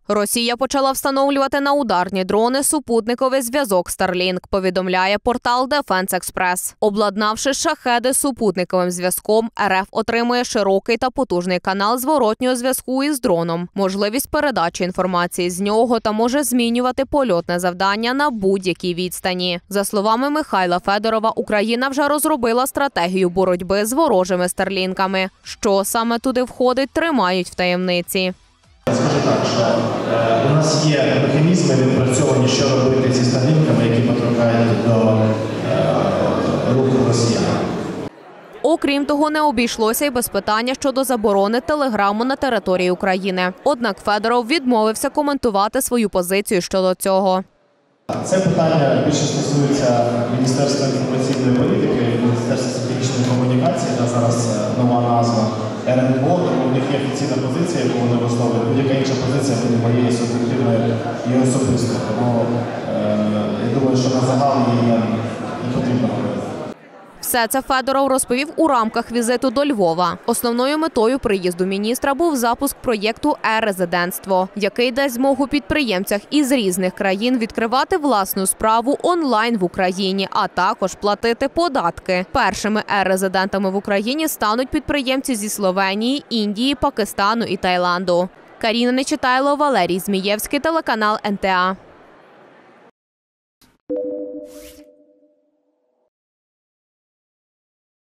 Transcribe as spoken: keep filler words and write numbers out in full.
Росія почала встановлювати на ударні дрони супутниковий зв'язок Starlink, повідомляє портал Defense Express. Обладнавши шахеди супутниковим зв'язком, РФ отримує широкий та потужний канал зворотнього зв'язку із дроном, можливість передачі інформації з нього та може змінювати польотне завдання на будь-якій відстані. За словами Михайла Федорова, Україна вже розробила стратегію боротьби з ворожими старлінками. Що саме туди входить, тримають в таємниці. Скажу так, що е, у нас є механізми відпрацьовані, що робити зі старлінками, які потрапляють до е, рук росіян. Окрім того, не обійшлося й без питання щодо заборони телеграму на території України. Однак Федоров відмовився коментувати свою позицію щодо цього. Це питання більше стосується Міністерства інформаційної політики, Міністерства стратегічної комунікації, де зараз нова назва РНБО, тому в них є офіційна позиція, яку вони висловлюють. Будь-яка інша позиція буде моєю суб'єктивною і особистою. Тому е, я думаю, що на загал її не потрібно робити. Все це Федоров розповів у рамках візиту до Львова. Основною метою приїзду міністра був запуск проєкту «Е-резидентство», який дасть змогу підприємцях із різних країн відкривати власну справу онлайн в Україні, а також платити податки. Першими «Е-резидентами» в Україні стануть підприємці зі Словенії, Індії, Пакистану і Таїланду. Каріна Нечитайло, Валерій Змієвський, телеканал ен те а.